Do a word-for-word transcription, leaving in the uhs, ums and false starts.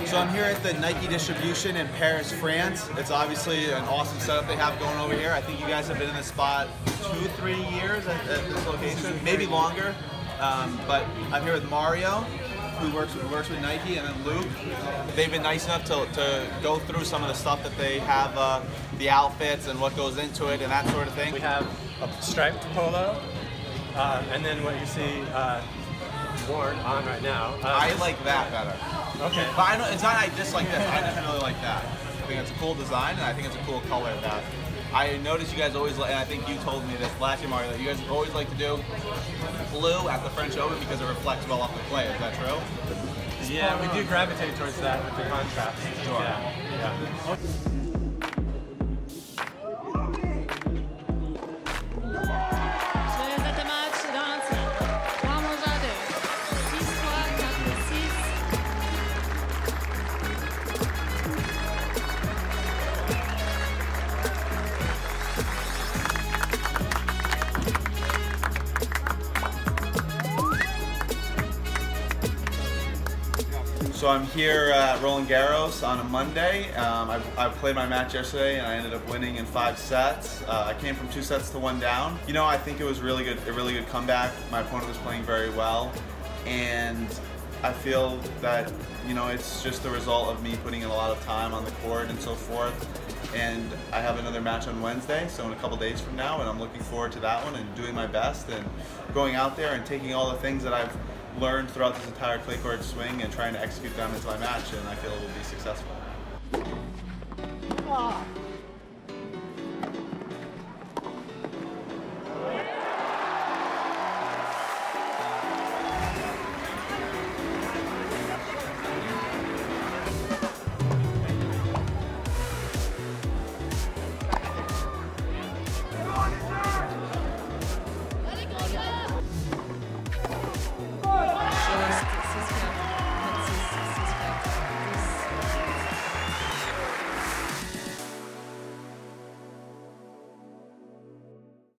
So I'm here at the Nike distribution in Paris, France. It's obviously an awesome setup they have going over here. I think you guys have been in this spot two, three years at, at this location, maybe longer. Um, but I'm here with Mario, who works, who works with Nike, and then Luke. They've been nice enough to, to go through some of the stuff that they have, uh, the outfits and what goes into it and that sort of thing. We have a striped polo, uh, and then what you see uh, worn on right now. Uh, I like that better. Okay. But I know it's not I just like this. I just really like that. I think it's a cool design, and I think it's a cool color. That I noticed you guys always, and I think you told me this last year, Mario, that you guys always like to do blue at the French Open because it reflects well off the clay. Is that true? Yeah, we do gravitate towards that with the contrast. Sure. Yeah. Yeah. So I'm here at Roland Garros on a Monday. Um, I, I played my match yesterday and I ended up winning in five sets. Uh, I came from two sets to one down. You know, I think it was really good, a really good comeback. My opponent was playing very well, and I feel that, you know, it's just the result of me putting in a lot of time on the court and so forth. And I have another match on Wednesday, so in a couple days from now, and I'm looking forward to that one and doing my best and going out there and taking all the things that I've learned throughout this entire clay court swing and trying to execute them into my match, and I feel it will be successful.